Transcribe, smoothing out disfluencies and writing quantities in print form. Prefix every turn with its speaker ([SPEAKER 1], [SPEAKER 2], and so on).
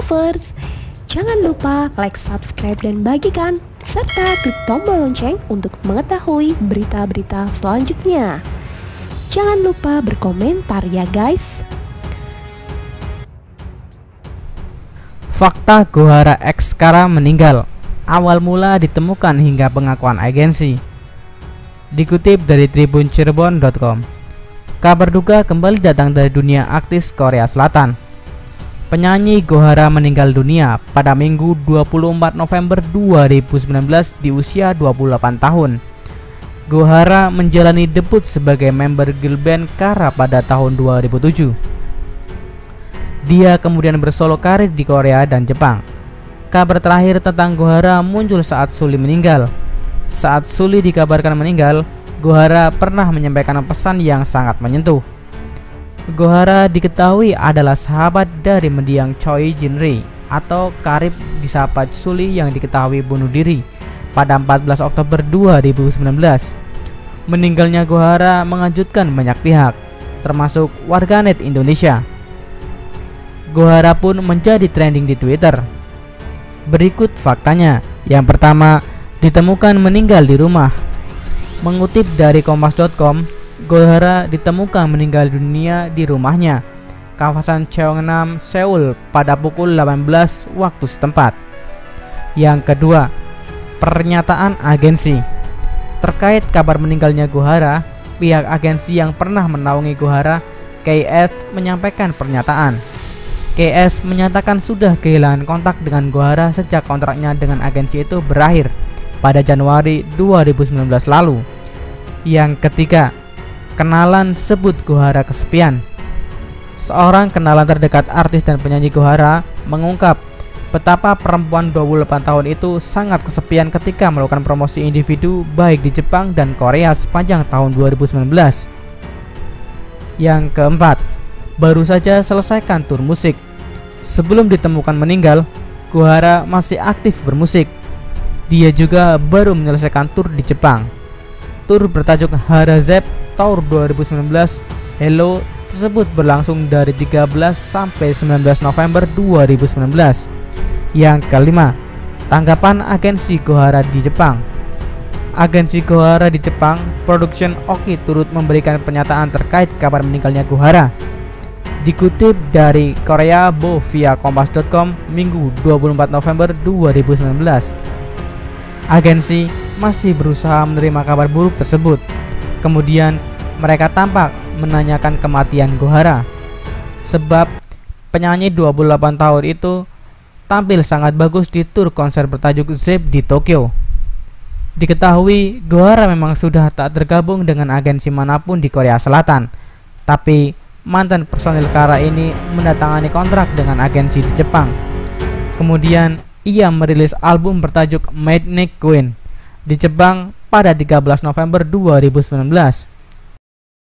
[SPEAKER 1] lovers. Jangan lupa like, subscribe, dan bagikan, serta klik tombol lonceng untuk mengetahui berita-berita selanjutnya. Jangan lupa berkomentar ya guys.
[SPEAKER 2] Fakta Gohara X Kara meninggal, awal mula ditemukan hingga pengakuan agensi. Dikutip dari tribuncirebon.com, kabar duka kembali datang dari dunia artis Korea Selatan. Penyanyi Gohara meninggal dunia pada Minggu 24 November 2019 di usia 28 tahun. Gohara menjalani debut sebagai member girl band Kara pada tahun 2007. Dia kemudian bersolo karir di Korea dan Jepang. Kabar terakhir tentang Gohara muncul saat Suli meninggal. Saat Suli dikabarkan meninggal, Gohara pernah menyampaikan pesan yang sangat menyentuh. Gohara diketahui adalah sahabat dari mendiang Choi Jin-ri atau karib disapa Suli yang diketahui bunuh diri pada 14 Oktober 2019. Meninggalnya Gohara mengejutkan banyak pihak, termasuk warganet Indonesia. Gohara pun menjadi trending di Twitter. Berikut faktanya. Yang pertama, ditemukan meninggal di rumah. Mengutip dari kompas.com, Gohara ditemukan meninggal dunia di rumahnya, kawasan Cheongnam, Seoul pada pukul 18 waktu setempat. Yang kedua, pernyataan agensi. Terkait kabar meninggalnya Gohara, pihak agensi yang pernah menaungi Gohara, KS, menyampaikan pernyataan. KS menyatakan sudah kehilangan kontak dengan Gohara sejak kontraknya dengan agensi itu berakhir pada Januari 2019 lalu. Yang ketiga, kenalan sebut Gohara kesepian. Seorang kenalan terdekat artis dan penyanyi Gohara mengungkap betapa perempuan 28 tahun itu sangat kesepian ketika melakukan promosi individu baik di Jepang dan Korea sepanjang tahun 2019. Yang keempat, baru saja selesaikan tur musik. Sebelum ditemukan meninggal, Gohara masih aktif bermusik. Dia juga baru menyelesaikan tur di Jepang. Tur bertajuk Harazep Tour 2019 Hello tersebut berlangsung dari 13 sampai 19 November 2019. Yang kelima, tanggapan agensi Gohara di Jepang. Agensi Gohara di Jepang, Production Oki, turut memberikan pernyataan terkait kabar meninggalnya Gohara. Dikutip dari Korea Bo via kompas.com Minggu 24 November 2019. Agensi masih berusaha menerima kabar buruk tersebut. Kemudian mereka tampak menanyakan kematian Gohara, sebab penyanyi 28 tahun itu tampil sangat bagus di tur konser bertajuk Zep di Tokyo. Diketahui Gohara memang sudah tak tergabung dengan agensi manapun di Korea Selatan, tapi mantan personil Kara ini mendatangani kontrak dengan agensi di Jepang. Kemudian ia merilis album bertajuk Midnight Queen di Jepang pada 13 November 2019.